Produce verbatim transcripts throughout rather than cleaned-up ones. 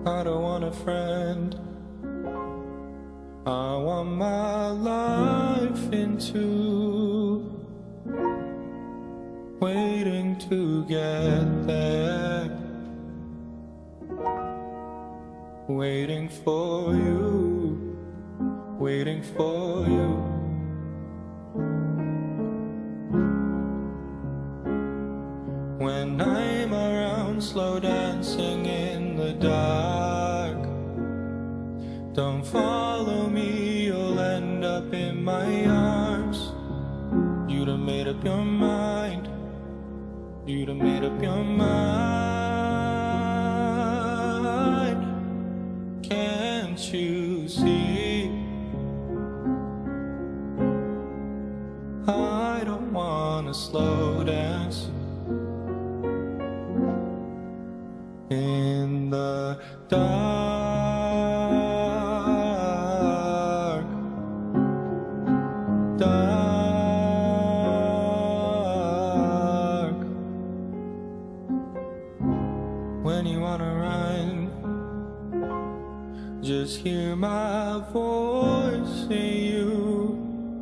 I don't want a friend. I want my life into waiting to get there, waiting for you, waiting for you. When I'm around, slow dancing in the dark. Don't follow me, you'll end up in my arms. You done made up your mind. You done made up your mind. Can't you see? I don't wanna slow dance in the dark, dark. When you wanna run, just hear my voice in you,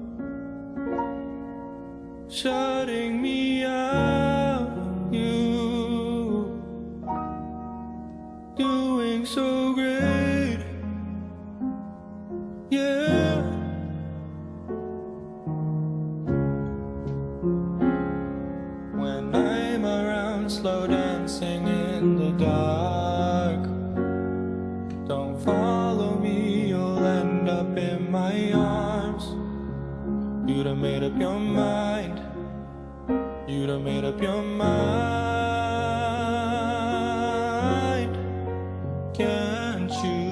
shutting me out. You doing so great, yeah. When I'm around, slow dancing in the dark. Don't follow me, you'll end up in my arms. You done made up your mind. You done made up your mind. Can't you